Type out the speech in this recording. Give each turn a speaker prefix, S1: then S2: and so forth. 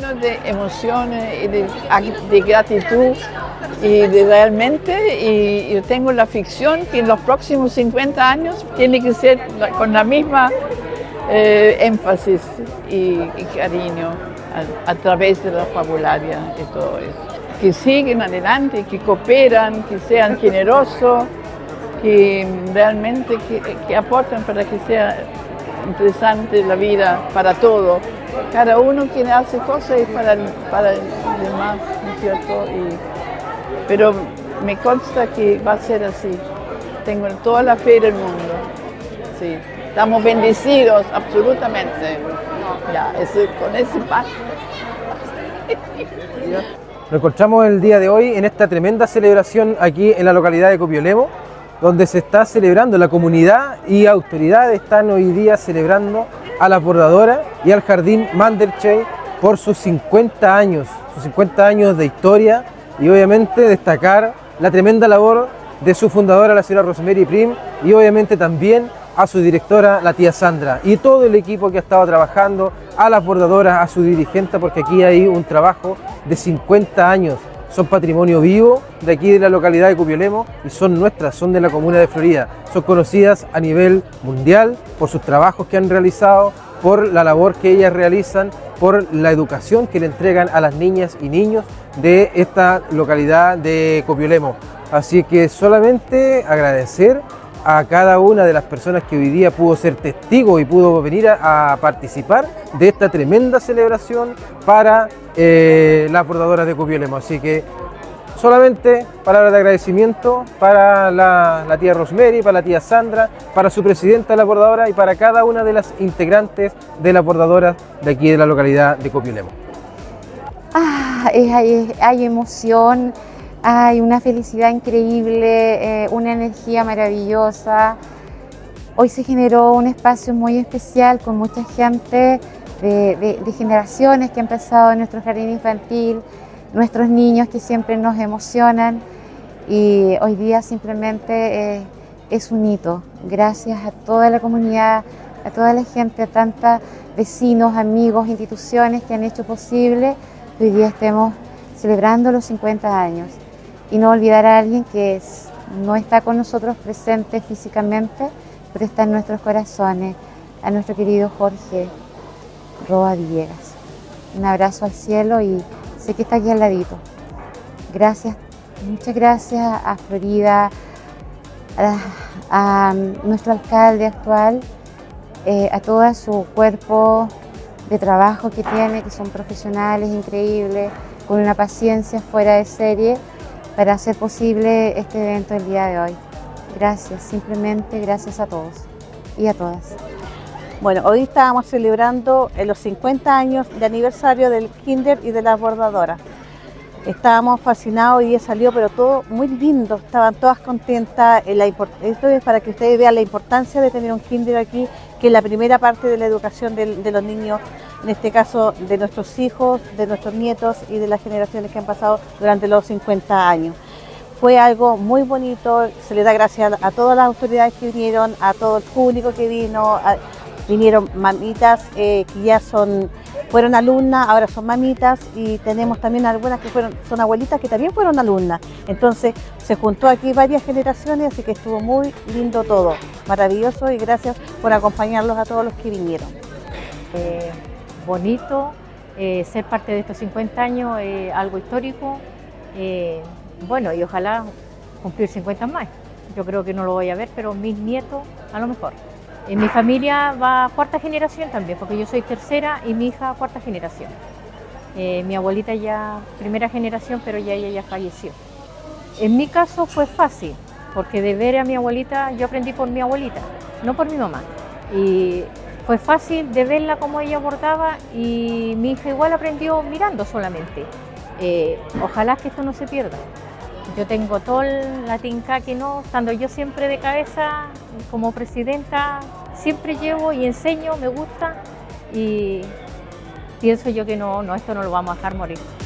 S1: lleno de emociones y de gratitud y de realmente, y yo tengo la ficción que en los próximos 50 años tiene que ser con la misma énfasis y cariño a través de la fabularia y todo eso. Que siguen adelante, que cooperan, que sean generosos, que realmente que aportan para que sea interesante la vida para todos. Cada uno quien hace cosas es para el demás, ¿no es cierto? Pero me consta que va a ser así. Tengo toda la fe del mundo. Sí. Estamos bendecidos, absolutamente. Ya, con ese pacto.
S2: Nos encontramos el día de hoy en esta tremenda celebración aquí en la localidad de Copiolemo, donde se está celebrando, la comunidad y autoridades están hoy día celebrando a las bordadoras y al Jardín Mandelchey por sus 50 años de historia, y obviamente destacar la tremenda labor de su fundadora, la señora Rosemary Prim, y obviamente también a su directora, la tía Sandra, y todo el equipo que ha estado trabajando, a las bordadoras, a su dirigente, porque aquí hay un trabajo de 50 años. Son patrimonio vivo de aquí de la localidad de Copiolemo y son nuestras, son de la comuna de Florida. Son conocidas a nivel mundial por sus trabajos que han realizado, por la labor que ellas realizan, por la educación que le entregan a las niñas y niños de esta localidad de Copiolemo. Así que solamente agradecer a cada una de las personas que hoy día pudo ser testigo y pudo venir a participar de esta tremenda celebración para las bordadoras de Copiolemo. Así que solamente palabras de agradecimiento para la tía Rosemary, para la tía Sandra, para su presidenta de la bordadora y para cada una de las integrantes de las bordadoras de aquí de la localidad de Copiolemo.
S3: Hay emoción, hay una felicidad increíble, una energía maravillosa. Hoy se generó un espacio muy especial con mucha gente de generaciones que han pasado en nuestro jardín infantil, nuestros niños que siempre nos emocionan, y hoy día simplemente es un hito. Gracias a toda la comunidad, a toda la gente, a tantos vecinos, amigos, instituciones que han hecho posible que hoy día estemos celebrando los 50 años. Y no olvidar a alguien que no está con nosotros presente físicamente, pero está en nuestros corazones, a nuestro querido Jorge Roa Villegas. Un abrazo al cielo y sé que está aquí al ladito. Gracias, muchas gracias a Florida, a nuestro alcalde actual, a todo su cuerpo de trabajo que tiene, que son profesionales increíbles, con una paciencia fuera de serie para hacer posible este evento el día de hoy. Gracias, simplemente gracias a todos y a todas.
S4: Bueno, hoy estábamos celebrando los 50 años de aniversario del Kinder y de las bordadoras. Estábamos fascinados, hoy día salió, pero todo muy lindo, estaban todas contentas. Esto es para que ustedes vean la importancia de tener un Kinder aquí, que es la primera parte de la educación de los niños, en este caso de nuestros hijos, de nuestros nietos y de las generaciones que han pasado durante los 50 años. Fue algo muy bonito, se le da gracias a todas las autoridades que vinieron, a todo el público que vino, vinieron mamitas que ya fueron alumnas, ahora son mamitas, y tenemos también algunas que son abuelitas que también fueron alumnas. Entonces se juntó aquí varias generaciones, así que estuvo muy lindo todo, maravilloso, y gracias por acompañarlos a todos los que vinieron.
S5: Bonito, ser parte de estos 50 años, algo histórico, bueno, y ojalá cumplir 50 más. Yo creo que no lo voy a ver, pero mis nietos a lo mejor. En mi familia va cuarta generación también, porque yo soy tercera y mi hija cuarta generación. Mi abuelita ya primera generación, pero ella ya falleció. En mi caso fue fácil, porque de ver a mi abuelita, yo aprendí por mi abuelita, no por mi mamá. Y fue fácil de verla como ella bordaba, y mi hija igual aprendió mirando solamente. Ojalá que esto no se pierda. Yo tengo todo la tinca que no, estando yo siempre de cabeza como presidenta, siempre llevo y enseño, me gusta, y pienso yo que no, esto no lo vamos a dejar morir.